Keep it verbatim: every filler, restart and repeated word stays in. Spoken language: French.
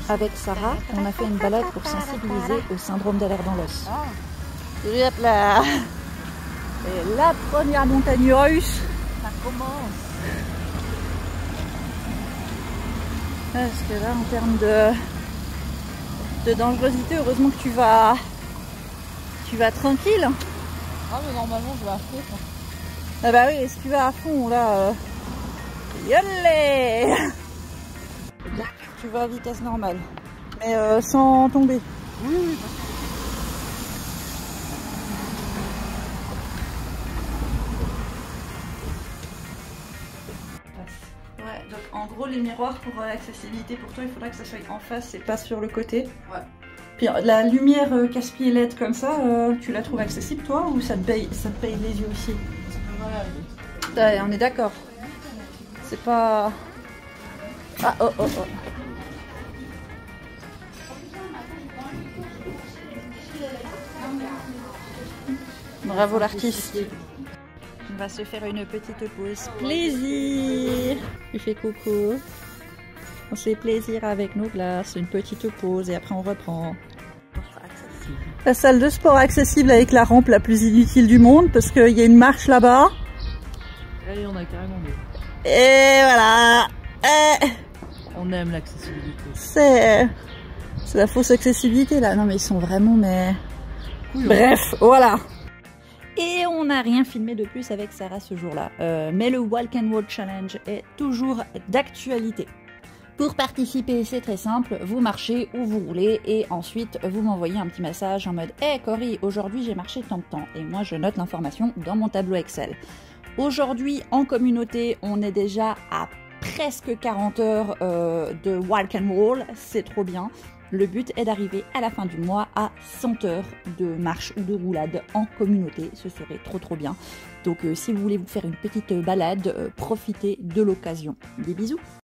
Avec Sarah, on a fait une balade pour sensibiliser au syndrome d'alerte dans l'os. Hop là. Et la première montagne russe. Ça commence. Parce que là, en termes de, de dangerosité, heureusement que tu vas, tu vas tranquille. Ah mais normalement je vais à fond. Ah bah oui, si tu vas à fond là, euh... Yolé. Tu vas à vitesse normale, mais euh, sans tomber. Oui, oui. Ouais, donc en gros les miroirs pour euh, l'accessibilité pour toi, il faudra que ça soit en face et pas sur le côté. Ouais. Puis la lumière euh, casse-pied L E D comme ça, euh, tu la trouves accessible toi ou ça te paye, ça te paye les yeux aussi? Ouais, on est d'accord. C'est pas... Ah oh oh oh. Bravo l'artiste. On va se faire une petite pause plaisir. Tu fais coucou. On se fait plaisir avec nos glaces, une petite pause et après on reprend. La salle de sport accessible avec la rampe la plus inutile du monde parce qu'il y a une marche là-bas. Et on a carrément mieux. Et voilà. Et... On aime l'accessibilité. C'est c'est la fausse accessibilité là. Non mais ils sont vraiment mais... Oui, bref, voilà. Et on n'a rien filmé de plus avec Sarah ce jour-là. Euh, mais le Walk and Walk Challenge est toujours d'actualité. Pour participer, c'est très simple. Vous marchez ou vous roulez et ensuite vous m'envoyez un petit message en mode « Hey Cory, aujourd'hui j'ai marché tant de temps » et moi je note l'information dans mon tableau Excel. Aujourd'hui, en communauté, on est déjà à presque quarante heures euh, de Walk and Roll. C'est trop bien. Le but est d'arriver à la fin du mois à cent heures de marche ou de roulade en communauté. Ce serait trop trop bien. Donc euh, si vous voulez vous faire une petite balade, euh, profitez de l'occasion. Des bisous!